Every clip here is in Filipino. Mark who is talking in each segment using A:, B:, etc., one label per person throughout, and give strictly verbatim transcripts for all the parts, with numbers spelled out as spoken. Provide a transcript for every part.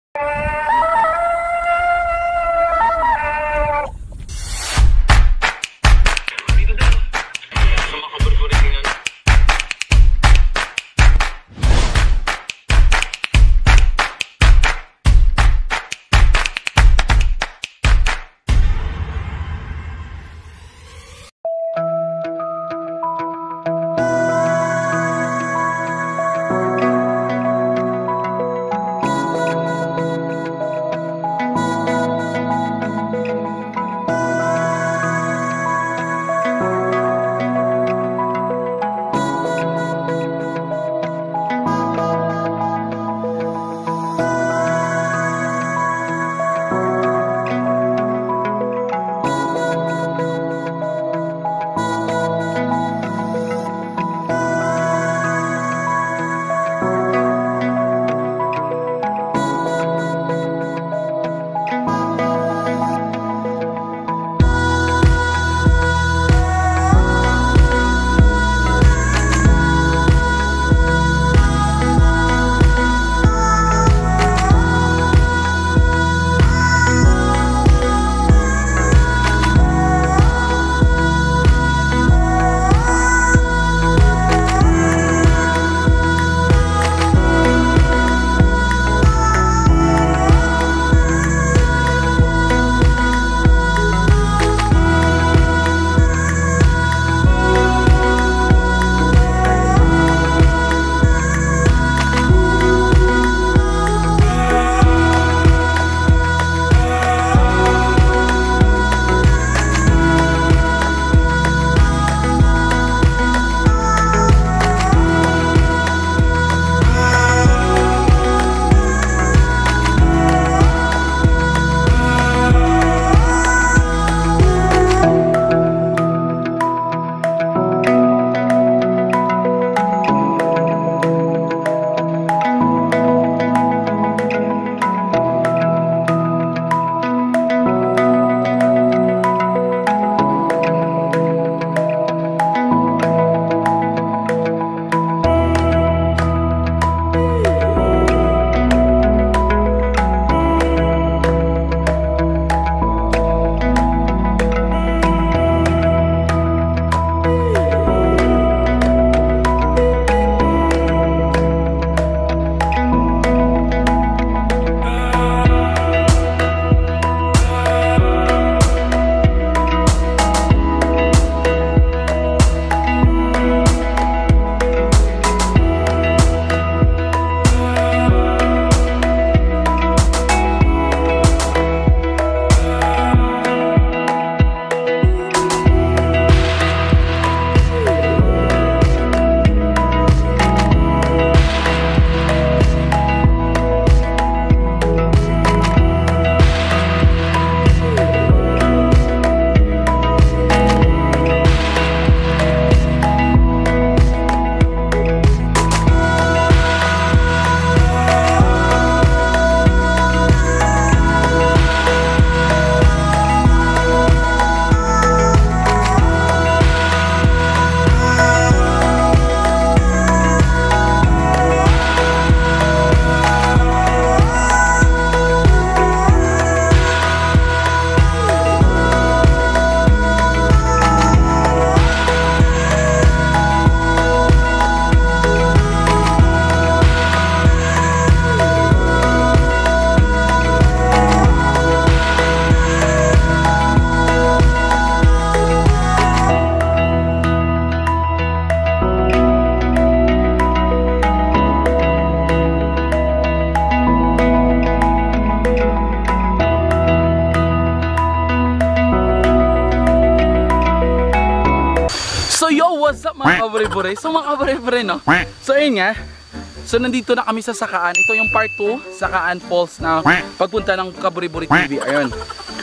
A: what's up mga kabure-bure? So mga kabure-bure, no? So ayun nga. So nandito na kami sa Sakaan. Ito yung part two, Sakaan Falls na pagpunta ng Kabure-bure T V. Ayun.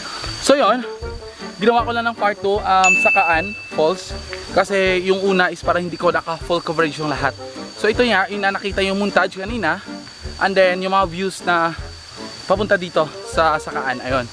A: So yun, ginawa ko lang ng part two, um, Sakaan Falls. Kasi yung una is para hindi ko naka full coverage yung lahat. So ito nga, yung na nakita yung montage kanina. And then yung mga views na papunta dito sa Sakaan. Ayun.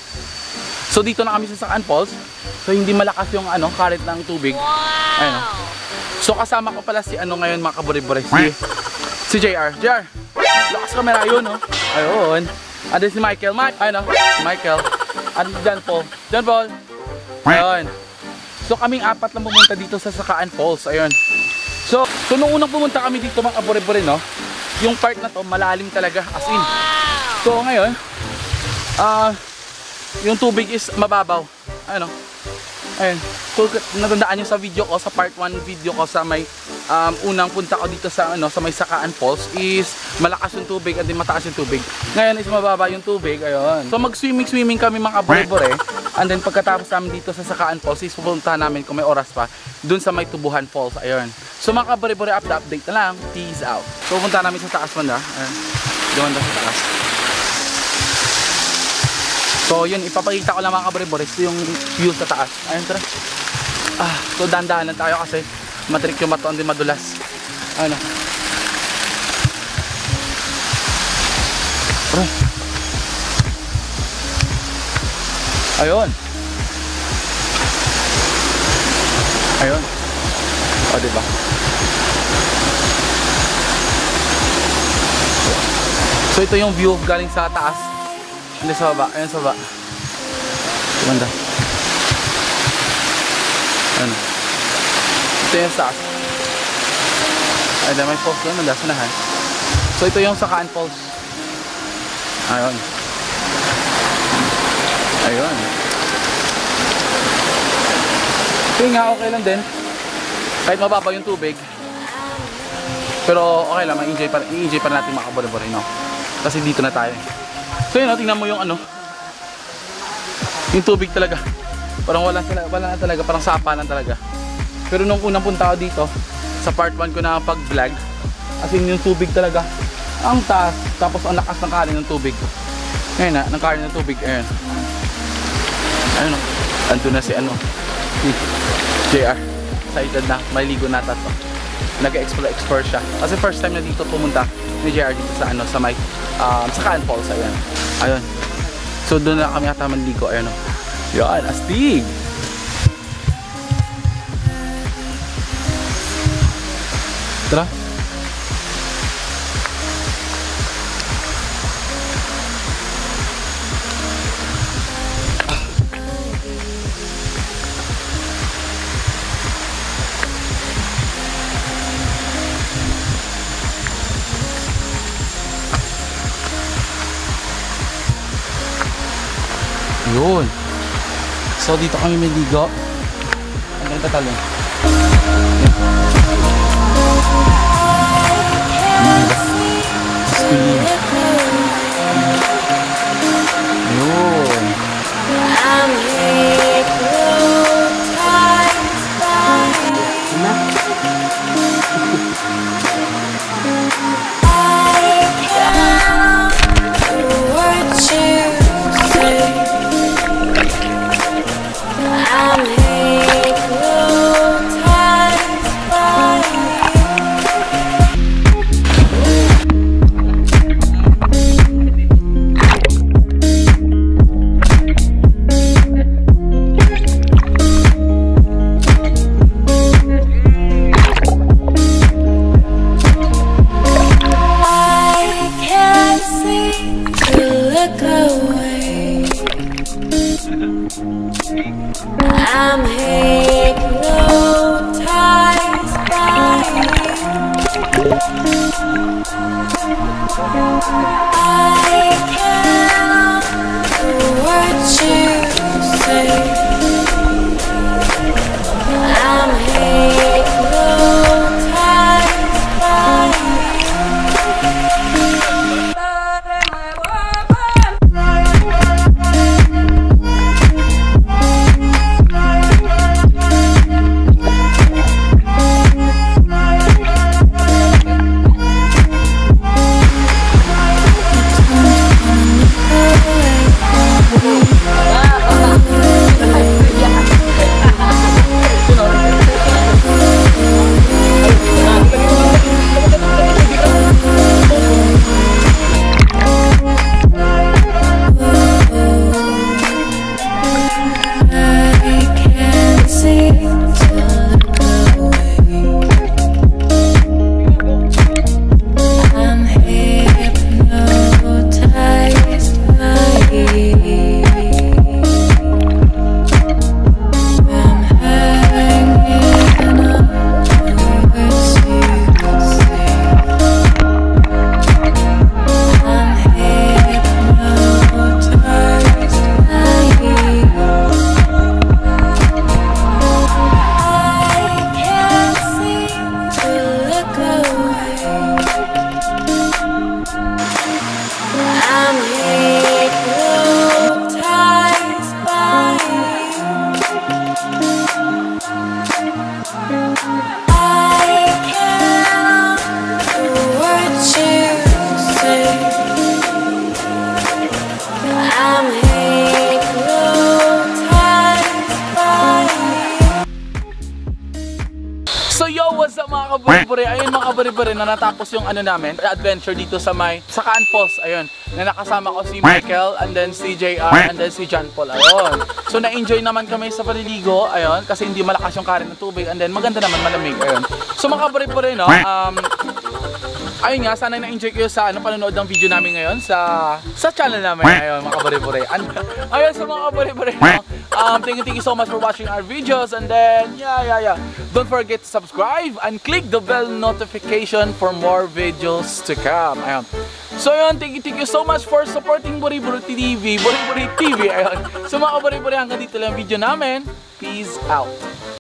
A: So dito na kami sa Sakaan Falls. So hindi malakas yung ano, current ng tubig. Ayun. So kasama ko pala si ano ngayon mga kabure-bure, si, si J R. J R, lakas camera yun, no? Ayun. Andun si Michael. Mike, ayun o. Michael. Ano John Paul? John Paul. Ayun. So kaming apat lang pumunta dito sa Sakaan Falls. Ayun. So, so nung unang pumunta kami dito mga kabore-bore, no? Yung part na to malalim talaga as in. So ngayon, ah uh, yung tubig is mababaw. Ayun o. Ayun. So natandaan nyo sa video ko, sa part one video ko sa may um, unang punta ko dito sa ano sa may Sakaan Falls is malakas yung tubig at di mataas yung tubig. Ngayon is mababa yung tubig. Ayun. So mag swimming swimming kami mga kabore-bore. And then pagkatapos namin dito sa Sakaan Falls is pupuntahan namin kung may oras pa dun sa may Tubuhan Falls. Ayun. So mga kabore-bore, update na lang. Peace out. So pupunta namin sa taas banda. Ayun. Doon sa taas. So yun, ipapakita ko lang mga kabore-bore. Ito yung view sa taas. Ayun, tara. Ah, so dahan-dahan lang tayo kasi matrik yung matoon din madulas. Ano? Tara. Ayun. Ayun. O, diba? So ito yung view galing sa taas. Hindi sa baba. Ayun sa baba. Ganda. Ayun. Ito yung taas. Ayun, may falls doon. Nandasanahan. So ito yung Sakaan Falls. Ayun. Ayun. Kaya nga okay lang din. Kahit mababa yung tubig. Pero okay lang, ma-enjoy pa, i-enjoy pa natin mga kabore-bore, no? Kasi dito na tayo. So yun, no, tingnan mo yung ano. Yung tubig talaga. Parang wala, wala na talaga, parang sapa lang talaga. Pero nung unang punta ko dito, sa part one ko na pag-vlog, as in yung tubig talaga, ang taas, tapos ang lakas ng kanin ng tubig. Ngayon na, ng kanin ng tubig, ayun. Ayun o, andun na si ano, si J R, excited na, may ligo na tato. Nag-explore explore siya. Kasi first time na dito pumunta ni J R dito sa ano, sa may um, Sakaan Falls, ayun. Ayun. So doon na kami ata manligo, ayun o. Yan, astig! Tara. Yun. So dito kami may ligo. Hanggang tatalon. Yun.
B: I'm hypnotized by you. I can't do what you say. I'm hypnotized by you.
A: kaburi-buri, ayun mga kaburi-buri na natapos yung ano namin, adventure dito sa may Sakaan Falls, ayun. Na nakasama ko si Michael, and then si J R, and then si John Paul, ayun. So na-enjoy naman kami sa paliligo, ayun, kasi hindi malakas yung karin ng tubig, and then maganda naman, malamig, ayun. So mga kaburi-buri, no, um, ayun nga, sana na-enjoy kayo sa ano, panonood ng video namin ngayon sa sa channel namin, ayun mga kaburi-buri. Ayun sa mga kaburi-buri, no, um, thank you, thank you so much for watching our videos, and then, yeah, yeah, yeah. Don't forget to subscribe and click the bell notification for more videos to come. Ayun. So yun, thank you, thank you so much for supporting Buri-Buri T V, Buri-Buri T V. Ayun. So mga kaburi-buri, hanggang dito lang ang video namin. Peace out.